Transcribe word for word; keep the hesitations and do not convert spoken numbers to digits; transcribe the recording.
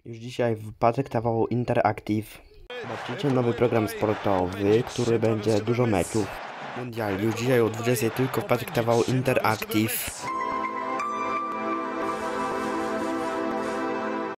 Już dzisiaj w Patryk T V Interactive zobaczycie nowy program sportowy, który będzie dużo meczów mundiali. Już dzisiaj o dwudziestej tylko w Patryk T V Interactive.